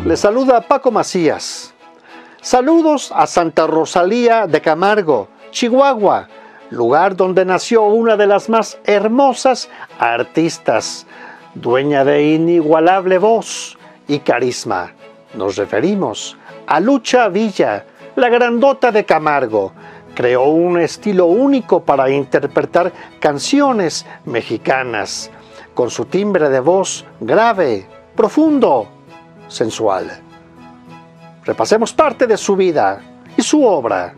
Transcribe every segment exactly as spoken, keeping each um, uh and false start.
Le saluda Paco Macías. Saludos a Santa Rosalía de Camargo, Chihuahua, lugar donde nació una de las más hermosas artistas, dueña de inigualable voz y carisma. Nos referimos a Lucha Villa, la grandota de Camargo. Creó un estilo único para interpretar canciones mexicanas, con su timbre de voz grave, profundo, sensual. Repasemos parte de su vida y su obra.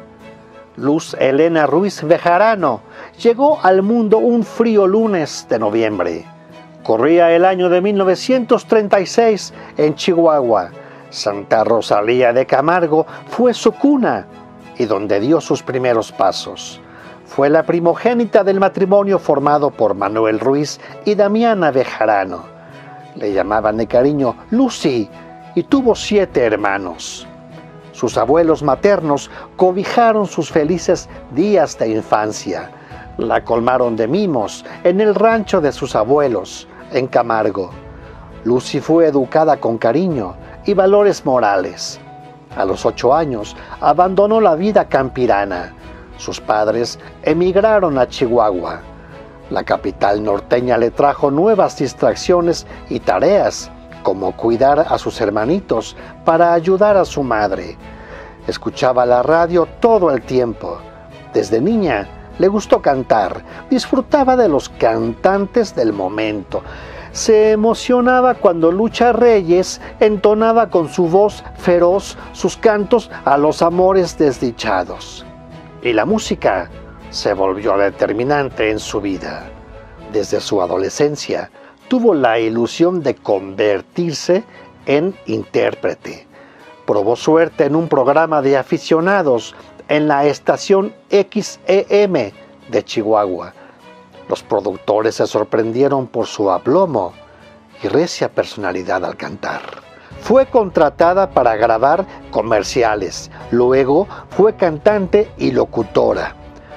Luz Helena Ruiz Bejarano llegó al mundo un frío lunes de noviembre. Corría el año de mil novecientos treinta y seis en Chihuahua. Santa Rosalía de Camargo fue su cuna y donde dio sus primeros pasos. Fue la primogénita del matrimonio formado por Manuel Ruiz y Damiana Bejarano. Le llamaban de cariño Lucy y tuvo siete hermanos. Sus abuelos maternos cobijaron sus felices días de infancia. La colmaron de mimos en el rancho de sus abuelos, en Camargo. Lucy fue educada con cariño y valores morales. A los ocho años abandonó la vida campirana. Sus padres emigraron a Chihuahua. La capital norteña le trajo nuevas distracciones y tareas, como cuidar a sus hermanitos para ayudar a su madre. Escuchaba la radio todo el tiempo. Desde niña le gustó cantar, disfrutaba de los cantantes del momento. Se emocionaba cuando Lucha Reyes entonaba con su voz feroz sus cantos a los amores desdichados. Y la música se volvió determinante en su vida. Desde su adolescencia tuvo la ilusión de convertirse en intérprete. Probó suerte en un programa de aficionados en la estación X E M de Chihuahua. Los productores se sorprendieron por su aplomo y recia personalidad al cantar. Fue contratada para grabar comerciales, luego fue cantante y locutora.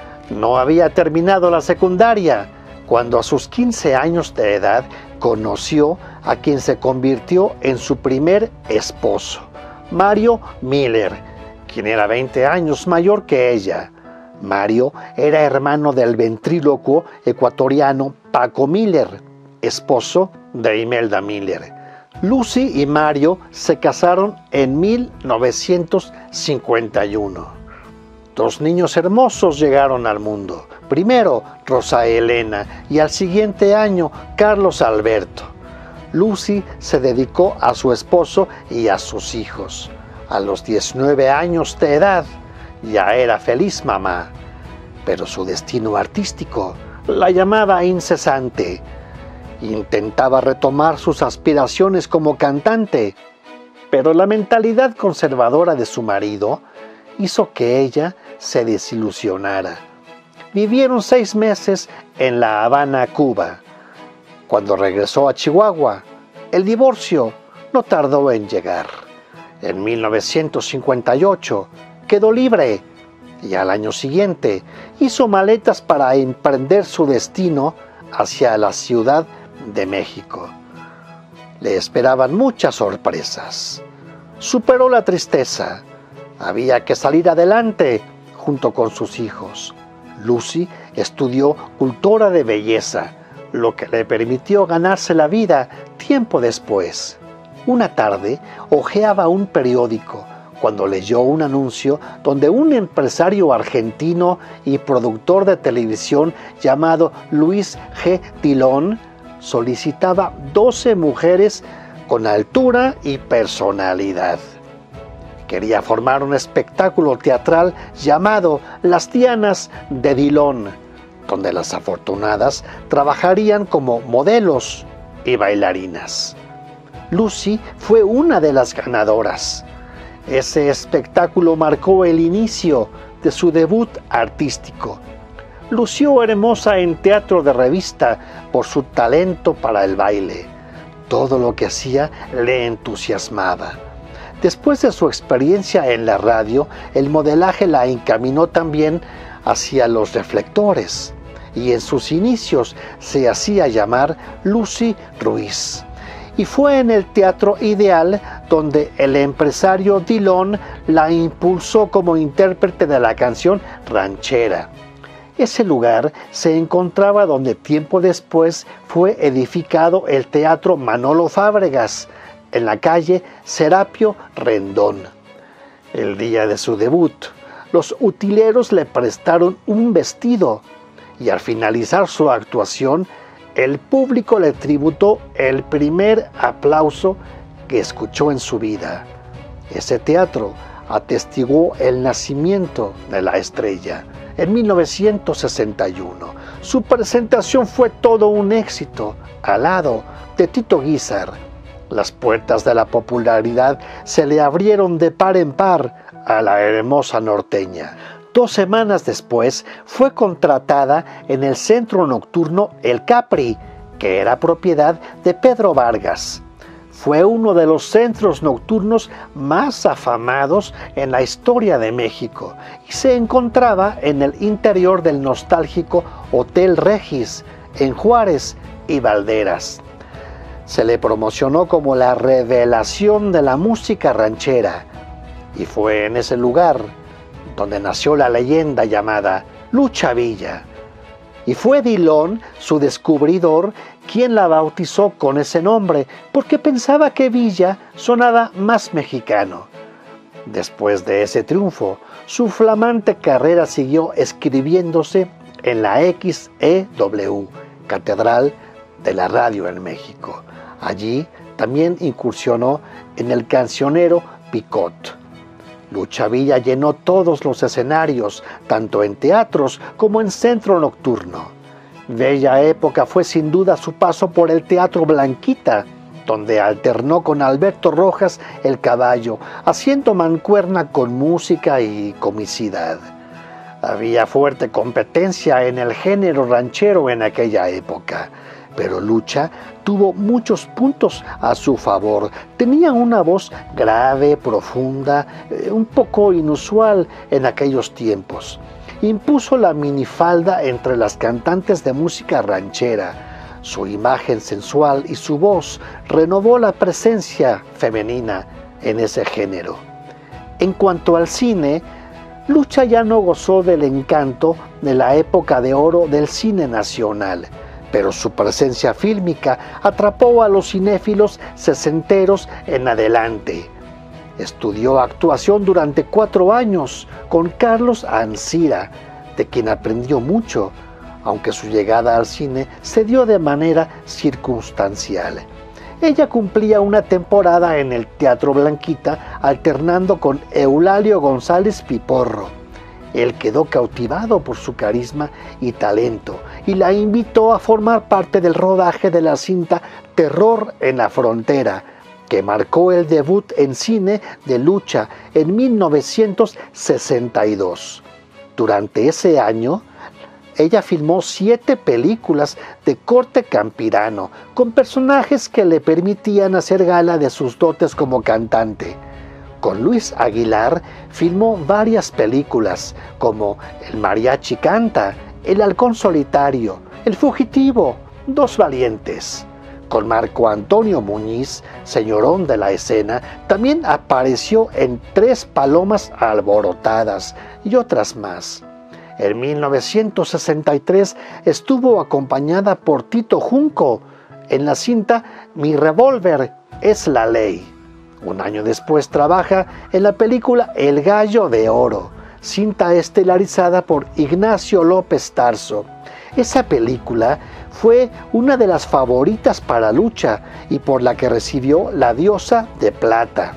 No había terminado la secundaria cuando a sus quince años de edad conoció a quien se convirtió en su primer esposo, Mario Miller, quien era veinte años mayor que ella. Mario era hermano del ventrílocuo ecuatoriano Paco Miller, esposo de Imelda Miller. Lucy y Mario se casaron en mil novecientos cincuenta y uno. Dos niños hermosos llegaron al mundo. Primero Rosa Elena y al siguiente año Carlos Alberto. Lucy se dedicó a su esposo y a sus hijos. A los diecinueve años de edad ya era feliz mamá, pero su destino artístico la llamaba incesante. Intentaba retomar sus aspiraciones como cantante, pero la mentalidad conservadora de su marido hizo que ella se desilusionara. Vivieron seis meses en La Habana, Cuba. Cuando regresó a Chihuahua, el divorcio no tardó en llegar. En mil novecientos cincuenta y ocho quedó libre y al año siguiente hizo maletas para emprender su destino hacia la Ciudad de México. Le esperaban muchas sorpresas. Superó la tristeza. Había que salir adelante junto con sus hijos. Lucy estudió cultura de belleza, lo que le permitió ganarse la vida tiempo después. Una tarde hojeaba un periódico cuando leyó un anuncio donde un empresario argentino y productor de televisión llamado Luis G. Dillon solicitaba doce mujeres con altura y personalidad. Quería formar un espectáculo teatral llamado Las Dianas de Dillon, donde las afortunadas trabajarían como modelos y bailarinas. Lucy fue una de las ganadoras. Ese espectáculo marcó el inicio de su debut artístico. Lució hermosa en teatro de revista por su talento para el baile. Todo lo que hacía le entusiasmaba. Después de su experiencia en la radio, el modelaje la encaminó también hacia los reflectores y en sus inicios se hacía llamar Lucy Ruiz. Y fue en el Teatro Ideal donde el empresario Dillon la impulsó como intérprete de la canción ranchera. Ese lugar se encontraba donde tiempo después fue edificado el Teatro Manolo Fábregas, en la calle Serapio Rendón. El día de su debut, los utileros le prestaron un vestido y al finalizar su actuación, el público le tributó el primer aplauso que escuchó en su vida. Ese teatro atestiguó el nacimiento de la estrella. En mil novecientos sesenta y uno, su presentación fue todo un éxito, al lado de Tito Guízar. Las puertas de la popularidad se le abrieron de par en par a la hermosa norteña. Dos semanas después fue contratada en el centro nocturno El Capri, que era propiedad de Pedro Vargas. Fue uno de los centros nocturnos más afamados en la historia de México y se encontraba en el interior del nostálgico Hotel Regis, en Juárez y Valderas. Se le promocionó como la revelación de la música ranchera y fue en ese lugar donde nació la leyenda llamada Lucha Villa. Y fue Dillon, su descubridor, quien la bautizó con ese nombre, porque pensaba que Villa sonaba más mexicano. Después de ese triunfo, su flamante carrera siguió escribiéndose en la X E W, Catedral de la Radio en México. Allí también incursionó en el cancionero Picot. Lucha Villa llenó todos los escenarios, tanto en teatros como en centro nocturno. Bella época fue sin duda su paso por el Teatro Blanquita, donde alternó con Alberto Rojas el Caballo, haciendo mancuerna con música y comicidad. Había fuerte competencia en el género ranchero en aquella época, pero Lucha tuvo muchos puntos a su favor. Tenía una voz grave, profunda, eh, un poco inusual en aquellos tiempos. Impuso la minifalda entre las cantantes de música ranchera. Su imagen sensual y su voz renovó la presencia femenina en ese género. En cuanto al cine, Lucha ya no gozó del encanto de la época de oro del cine nacional, pero su presencia fílmica atrapó a los cinéfilos sesenteros en adelante. Estudió actuación durante cuatro años con Carlos Ancira, de quien aprendió mucho, aunque su llegada al cine se dio de manera circunstancial. Ella cumplía una temporada en el Teatro Blanquita alternando con Eulalio González Piporro. Él quedó cautivado por su carisma y talento y la invitó a formar parte del rodaje de la cinta Terror en la Frontera, que marcó el debut en cine de Lucha en mil novecientos sesenta y dos. Durante ese año, ella filmó siete películas de corte campirano, con personajes que le permitían hacer gala de sus dotes como cantante. Con Luis Aguilar filmó varias películas como El Mariachi Canta, El Halcón Solitario, El Fugitivo, Dos Valientes. Con Marco Antonio Muñiz, señorón de la escena, también apareció en Tres Palomas Alborotadas y otras más. En mil novecientos sesenta y tres estuvo acompañada por Tito Junco en la cinta Mi revólver es la ley. Un año después trabaja en la película El Gallo de Oro, cinta estelarizada por Ignacio López Tarso. Esa película fue una de las favoritas para Lucha y por la que recibió la Diosa de Plata.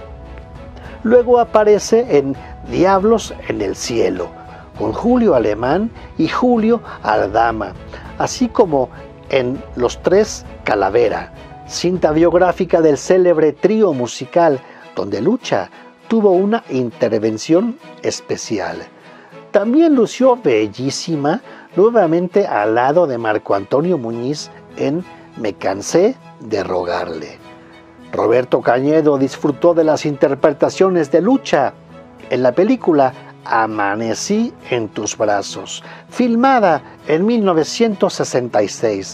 Luego aparece en Diablos en el Cielo, con Julio Alemán y Julio Aldama, así como en Los Tres Calavera, cinta biográfica del célebre trío musical, donde Lucha tuvo una intervención especial. También lució bellísima nuevamente al lado de Marco Antonio Muñiz en Me cansé de rogarle. Roberto Cañedo disfrutó de las interpretaciones de Lucha en la película Amanecí en tus brazos, filmada en mil novecientos sesenta y seis,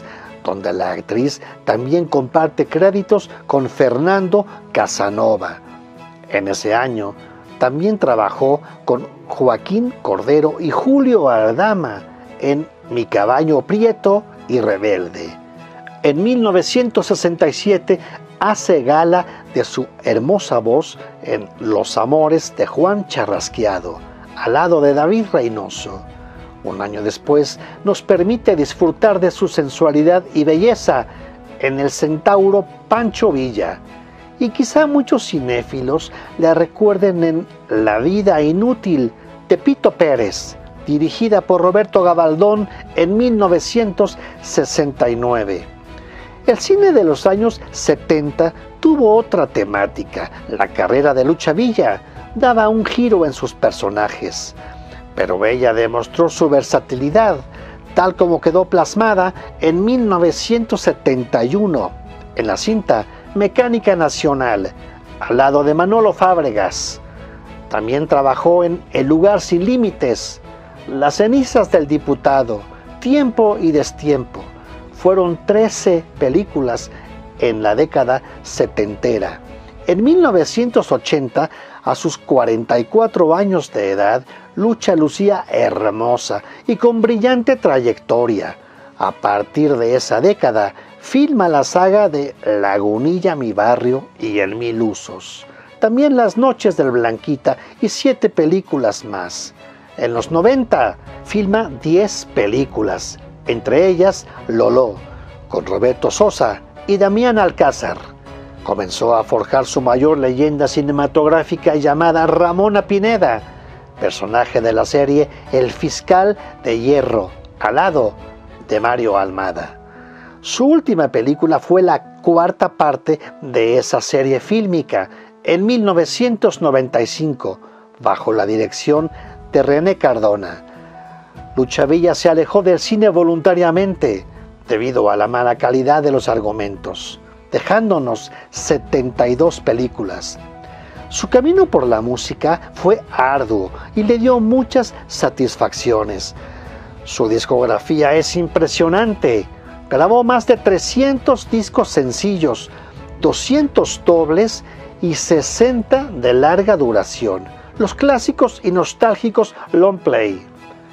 donde la actriz también comparte créditos con Fernando Casanova. En ese año también trabajó con Joaquín Cordero y Julio Aldama en Mi caballo prieto y rebelde. En mil novecientos sesenta y siete hace gala de su hermosa voz en Los amores de Juan Charrasqueado, al lado de David Reynoso. Un año después nos permite disfrutar de su sensualidad y belleza en El centauro Pancho Villa. Y quizá muchos cinéfilos la recuerden en La vida inútil de Pito Pérez, dirigida por Roberto Gabaldón en mil novecientos sesenta y nueve. El cine de los años setenta tuvo otra temática. La carrera de Lucha Villa daba un giro en sus personajes, pero ella demostró su versatilidad, tal como quedó plasmada en mil novecientos setenta y uno, en la cinta Mecánica Nacional, al lado de Manolo Fábregas. También trabajó en El lugar sin límites, Las cenizas del diputado, Tiempo y destiempo. Fueron trece películas en la década setentera. En mil novecientos ochenta, a sus cuarenta y cuatro años de edad, Lucha lucía hermosa y con brillante trayectoria. A partir de esa década, filma la saga de Lagunilla, mi barrio y El mil usos. También Las noches del Blanquita y siete películas más. En los noventa, filma diez películas, entre ellas Loló, con Roberto Sosa y Damián Alcázar. Comenzó a forjar su mayor leyenda cinematográfica llamada Ramona Pineda, personaje de la serie El Fiscal de Hierro, al lado de Mario Almada. Su última película fue la cuarta parte de esa serie fílmica, en mil novecientos noventa y cinco, bajo la dirección de René Cardona. Lucha Villa se alejó del cine voluntariamente debido a la mala calidad de los argumentos, dejándonos setenta y dos películas. Su camino por la música fue arduo y le dio muchas satisfacciones. Su discografía es impresionante. Grabó más de trescientos discos sencillos, doscientos dobles y sesenta de larga duración, los clásicos y nostálgicos long play.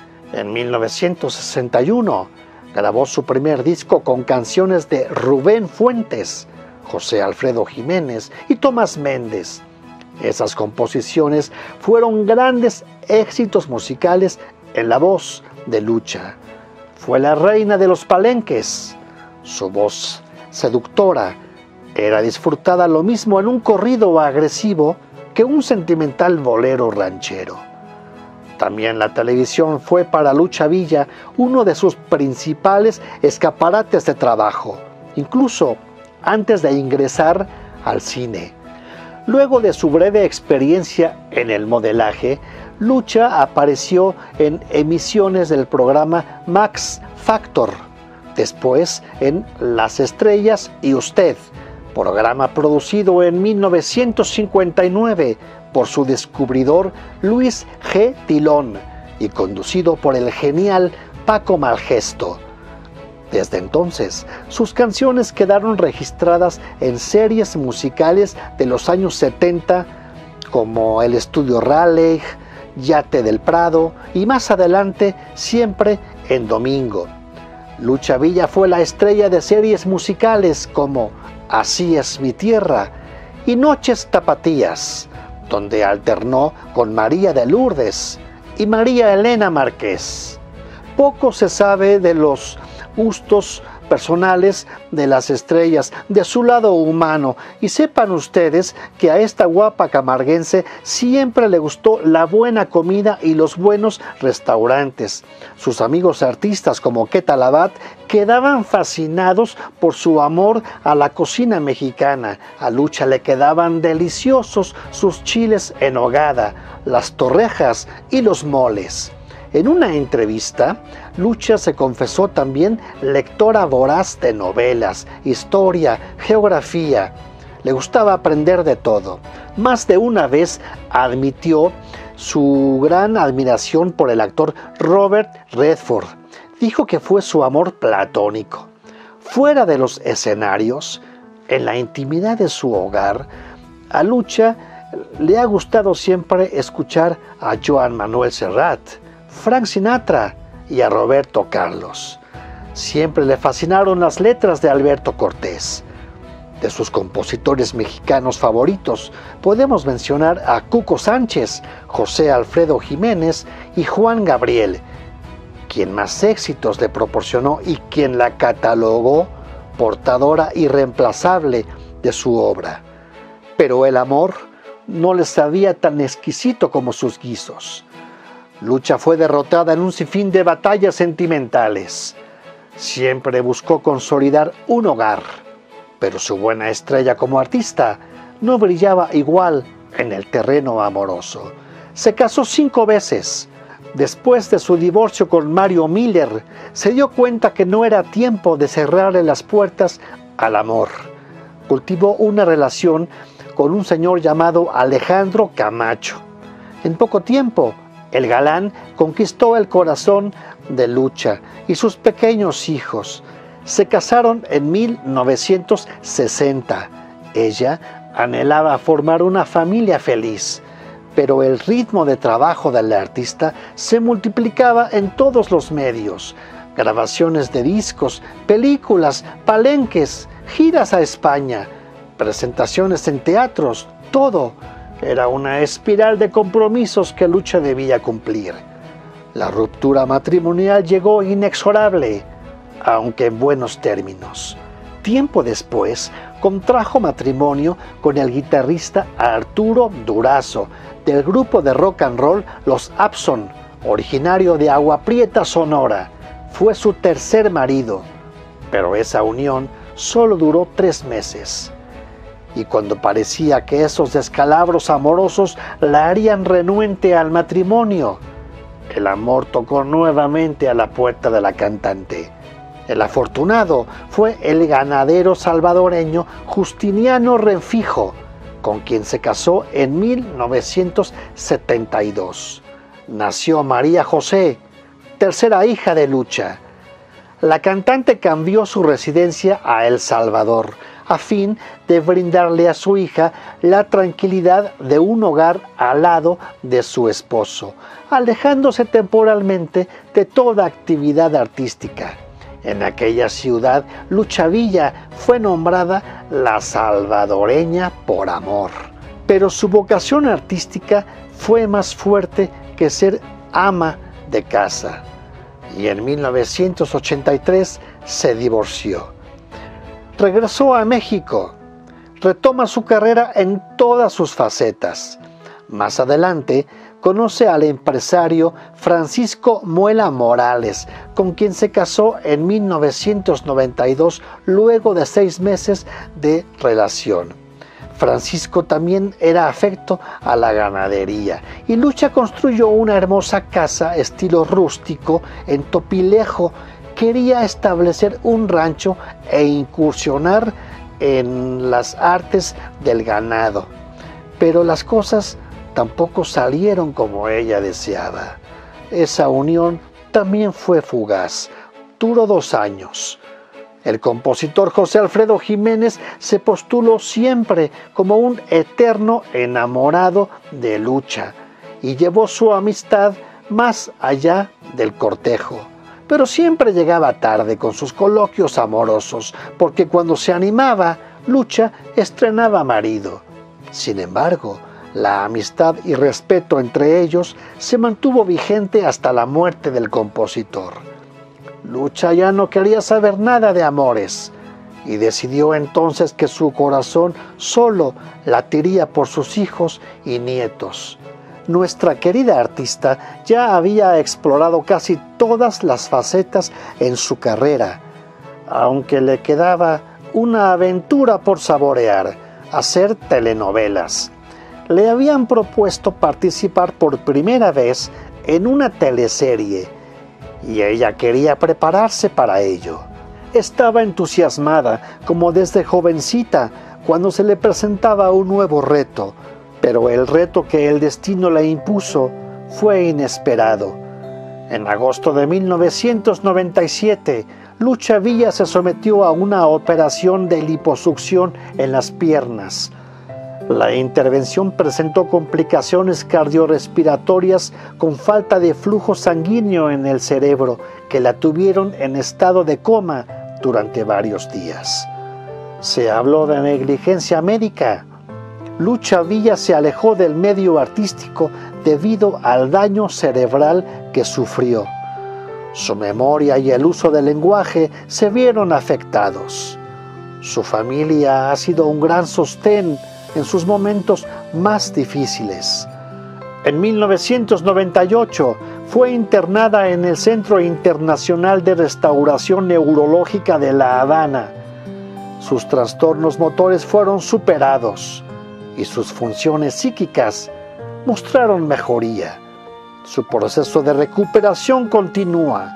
En mil novecientos sesenta y uno grabó su primer disco con canciones de Rubén Fuentes, José Alfredo Jiménez y Tomás Méndez. Esas composiciones fueron grandes éxitos musicales en la voz de Lucha. Fue la reina de los palenques. Su voz seductora era disfrutada lo mismo en un corrido agresivo que un sentimental bolero ranchero. También la televisión fue para Lucha Villa uno de sus principales escaparates de trabajo, incluso antes de ingresar al cine. Luego de su breve experiencia en el modelaje, Lucha apareció en emisiones del programa Max Factor, después en Las Estrellas y Usted, programa producido en mil novecientos cincuenta y nueve por su descubridor Luis G. Tilón y conducido por el genial Paco Malgesto. Desde entonces, sus canciones quedaron registradas en series musicales de los años setenta como El Estudio Raleigh, Yate del Prado y más adelante siempre en Domingo. Lucha Villa fue la estrella de series musicales como Así es mi tierra y Noches Tapatías, donde alternó con María de Lourdes y María Elena Márquez. Poco se sabe de los gustos personales de las estrellas, de su lado humano, y sepan ustedes que a esta guapa camarguense siempre le gustó la buena comida y los buenos restaurantes. Sus amigos artistas como Queta Labat quedaban fascinados por su amor a la cocina mexicana. A Lucha le quedaban deliciosos sus chiles en nogada, las torrejas y los moles. En una entrevista, Lucha se confesó también lectora voraz de novelas, historia, geografía. Le gustaba aprender de todo. Más de una vez admitió su gran admiración por el actor Robert Redford. Dijo que fue su amor platónico. Fuera de los escenarios, en la intimidad de su hogar, a Lucha le ha gustado siempre escuchar a Joan Manuel Serrat, Frank Sinatra y a Roberto Carlos. Siempre le fascinaron las letras de Alberto Cortés. De sus compositores mexicanos favoritos podemos mencionar a Cuco Sánchez, José Alfredo Jiménez y Juan Gabriel, quien más éxitos le proporcionó y quien la catalogó portadora irreemplazable de su obra. Pero el amor no le sabía tan exquisito como sus guisos. Lucha fue derrotada en un sinfín de batallas sentimentales. Siempre buscó consolidar un hogar, pero su buena estrella como artista no brillaba igual en el terreno amoroso. Se casó cinco veces. Después de su divorcio con Mario Miller, se dio cuenta que no era tiempo de cerrarle las puertas al amor. Cultivó una relación con un señor llamado Alejandro Camacho. En poco tiempo, el galán conquistó el corazón de Lucha y sus pequeños hijos. Se casaron en mil novecientos sesenta. Ella anhelaba formar una familia feliz, pero el ritmo de trabajo del artista se multiplicaba en todos los medios: grabaciones de discos, películas, palenques, giras a España, presentaciones en teatros, todo era una espiral de compromisos que Lucha debía cumplir. La ruptura matrimonial llegó inexorable, aunque en buenos términos. Tiempo después, contrajo matrimonio con el guitarrista Arturo Durazo, del grupo de rock and roll Los Abson, originario de Agua Prieta, Sonora. Fue su tercer marido, pero esa unión solo duró tres meses. Y cuando parecía que esos descalabros amorosos la harían renuente al matrimonio, el amor tocó nuevamente a la puerta de la cantante. El afortunado fue el ganadero salvadoreño Justiniano Renfijo, con quien se casó en mil novecientos setenta y dos. Nació María José, tercera hija de Lucha. La cantante cambió su residencia a El Salvador, a fin de brindarle a su hija la tranquilidad de un hogar al lado de su esposo, alejándose temporalmente de toda actividad artística. En aquella ciudad, Lucha Villa fue nombrada la salvadoreña por amor. Pero su vocación artística fue más fuerte que ser ama de casa. Y en mil novecientos ochenta y tres se divorció. Regresó a México. Retoma su carrera en todas sus facetas. Más adelante, conoce al empresario Francisco Muela Morales, con quien se casó en mil novecientos noventa y dos, luego de seis meses de relación. Francisco también era afecto a la ganadería y Lucha construyó una hermosa casa estilo rústico en Topilejo. Quería establecer un rancho e incursionar en las artes del ganado, pero las cosas tampoco salieron como ella deseaba. Esa unión también fue fugaz, duró dos años. El compositor José Alfredo Jiménez se postuló siempre como un eterno enamorado de Lucha y llevó su amistad más allá del cortejo. Pero siempre llegaba tarde con sus coloquios amorosos, porque cuando se animaba, Lucha estrenaba marido. Sin embargo, la amistad y respeto entre ellos se mantuvo vigente hasta la muerte del compositor. Lucha ya no quería saber nada de amores y decidió entonces que su corazón solo latiría por sus hijos y nietos. Nuestra querida artista ya había explorado casi todas las facetas en su carrera, aunque le quedaba una aventura por saborear: hacer telenovelas. Le habían propuesto participar por primera vez en una teleserie y ella quería prepararse para ello. Estaba entusiasmada como desde jovencita cuando se le presentaba un nuevo reto, pero el reto que el destino le impuso fue inesperado. En agosto de mil novecientos noventa y siete, Lucha Villa se sometió a una operación de liposucción en las piernas. La intervención presentó complicaciones cardiorrespiratorias con falta de flujo sanguíneo en el cerebro, que la tuvieron en estado de coma durante varios días. Se habló de negligencia médica. Lucha Villa se alejó del medio artístico debido al daño cerebral que sufrió. Su memoria y el uso del lenguaje se vieron afectados. Su familia ha sido un gran sostén en sus momentos más difíciles. En mil novecientos noventa y ocho fue internada en el Centro Internacional de Restauración Neurológica de La Habana. Sus trastornos motores fueron superados y sus funciones psíquicas mostraron mejoría. Su proceso de recuperación continúa.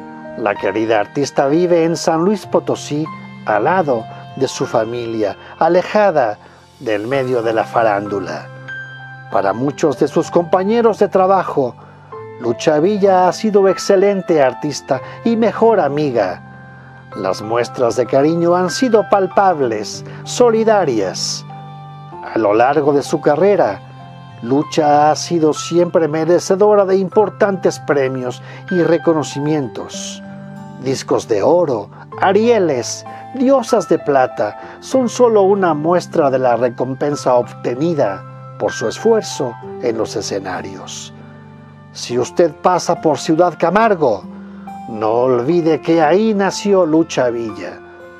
La querida artista vive en San Luis Potosí, al lado de su familia, alejada del medio de la farándula. Para muchos de sus compañeros de trabajo, Lucha Villa ha sido excelente artista y mejor amiga. Las muestras de cariño han sido palpables, solidarias. A lo largo de su carrera, Lucha ha sido siempre merecedora de importantes premios y reconocimientos. Discos de oro, Arieles, Diosas de Plata son solo una muestra de la recompensa obtenida por su esfuerzo en los escenarios. Si usted pasa por Ciudad Camargo, no olvide que ahí nació Lucha Villa.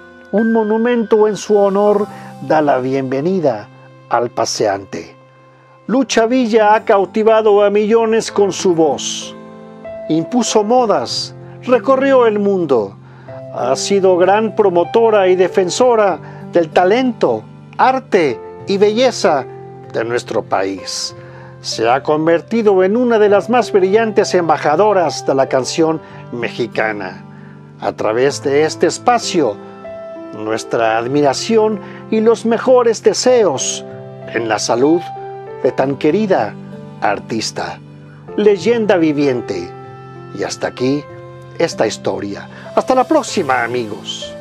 Un monumento en su honor da la bienvenida al paseante. Lucha Villa ha cautivado a millones con su voz. Impuso modas, recorrió el mundo. Ha sido gran promotora y defensora del talento, arte y belleza de nuestro país. Se ha convertido en una de las más brillantes embajadoras de la canción mexicana. A través de este espacio, nuestra admiración y los mejores deseos en la salud de tan querida artista, leyenda viviente. Y hasta aquí esta historia. Hasta la próxima, amigos.